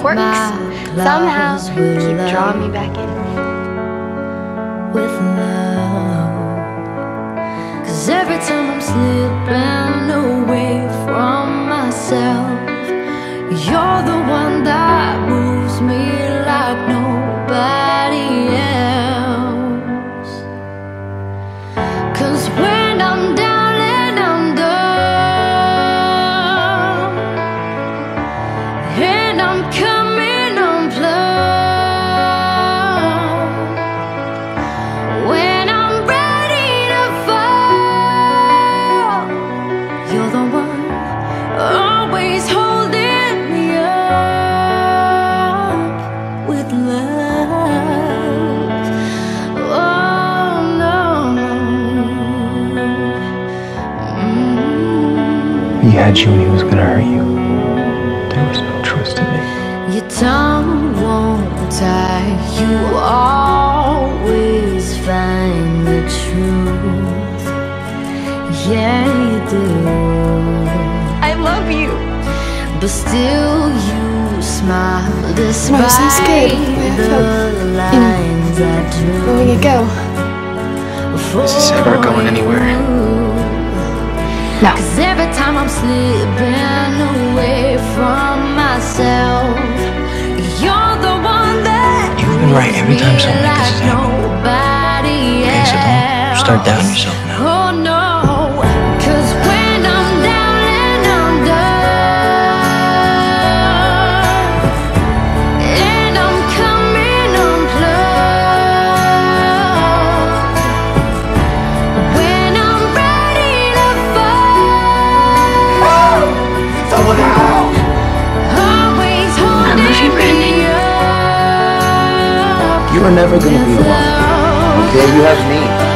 quirks somehow keep drawing me back in. With love, 'cause every time I'm slipping away from myself, you're the one that moves me like nobody else. 'Cause when I'm down and I'm done, and I'm coming unplugged, when I'm ready to fall, you're the one always holding me up with love. Oh no. He had you and he was gonna hurt you. There was no trust in me. Your tongue won't tie, you always find the truth. Yeah, you do. I love you. But still you smile despite I was so scared. the lines I drew. Where will you go? Is this ever going anywhere? No. 'Cause every time I'm slipping away from myself, you're the one that You've been right every time something like this has happened. nobody Okay, so don't start else. doubting yourself now. Oh no, 'cause when I'm down and I'm done, and I'm coming unplugged, when I'm ready to fall, always holding love you, Brandon. me up. You are never gonna be alone. Okay, you have me.